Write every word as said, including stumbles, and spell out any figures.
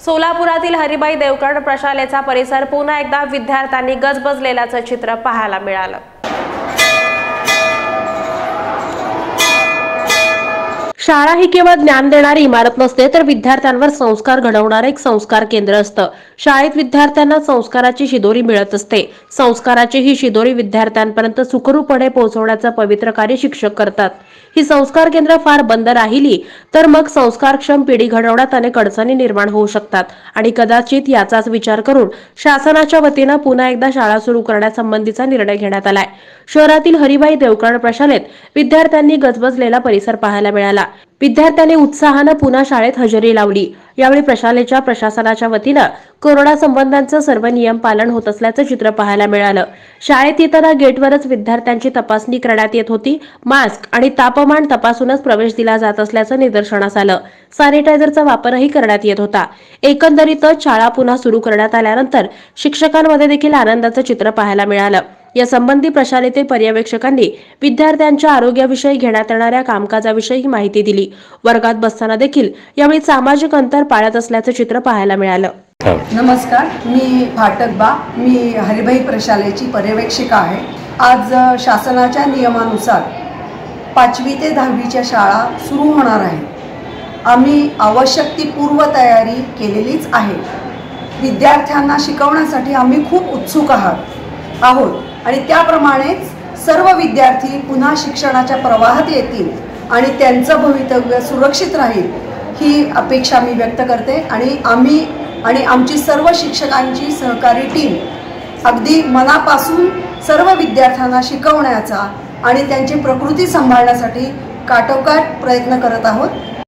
सोलापुरातील हरिभाई देवकर्ण प्रशालेचा परिसर पुन्हा एकदा विद्यार्थ्यांनी गजबजलेल्याचं चित्र पाहायला मिळालं। शाळा ही केवळ ज्ञान देणारी इमारत नसते, तर विद्यार्थ्यांवर संस्कार घडवणारे एक संस्कार केंद्र असतं। शाळेत विद्यार्थ्यांना संस्काराची शिदोरी मिळत असते। संस्काराची ही शिदोरी विद्यार्थ्यांपर्यंत सुखरूपपणे पोहोचवण्याचं पवित्र कार्य शिक्षक करतात। ही संस्कार केंद्र फार बंद राहिली तर मग संस्कारक्षम पिढी घडवण्यात अनेक अडचणी निर्माण होऊ शकतात आणि कदाचित याचाच विचार करून शासनाच्या वतीनं पुन्हा एकदा शाळा सुरू करण्यासंबंधीचा निर्णय घेण्यात आलाय। शहरातील हरिभाई देवकर्ण प्रशालेत विद्यार्थ्यांनी गजबजलेला परिसर पाहायला मिळाला। विद्यार्थ्यांनी उत्साहाने पुन्हा शाळेत हजेरी लावली। यावेळी प्रशालेच्या प्रशासनाच्या वतीनं कोरोना संबंधांचं सर्व नियम पालन होत असल्याचं चित्र पाहायला मिळालं। शाळेत येताना गेटवरच विद्यार्थ्यांची तपासणी करण्यात येत होती। मास्क आणि तापमान तपासूनच प्रवेश दिला जात असल्याचं निदर्शनास आलं। सॅनिटायझरचा वापरही करण्यात येत होता। एकंदरीतच शाळा पुन्हा सुरू करण्यात आल्यानंतर शिक्षकांमध्ये देखील आनंदाचं चित्र पाहायला मिळालं। या संबंधी प्रशालेतील पर्यवेक्षकांनी विद्यार्थ्यांच्या आरोग्याविषयी घेण्यात येणाऱ्या कामकाजाविषयी माहिती दिली। वर्गात बसताना देखील यावेळी सामाजिक अंतर पाळत असल्याचं चित्र पाहायला मिळालं। नमस्कार, मी फाटकबा, मी हरिभाई प्रशालेची पर्यवेक्षिका आहे। आज शासनाच्या नियमानुसार पाचवी ते दहावीच्या शाळा सुरू होणार आहेत। आम्ही आवश्यक ती पूर्वतयारी केलेलीच आहे। विद्यार्थ्यांना शिकवण्यासाठी आम्ही खूप उत्सुक आहात आहोत आणि त्याप्रमाणेच सर्व विद्यार्थी पुन्हा शिक्षणाच्या प्रवाहात येतील आणि त्यांचं भवितव्य सुरक्षित राहील ही अपेक्षा मी व्यक्त करते। आणि आम्ही आणि आमची सर्व शिक्षकांची सहकारी टीम अगदी मनापासून सर्व विद्यार्थ्यांना शिकवण्याचा आणि त्यांची प्रकृती सांभाळण्यासाठी काटोकाट प्रयत्न करत आहोत।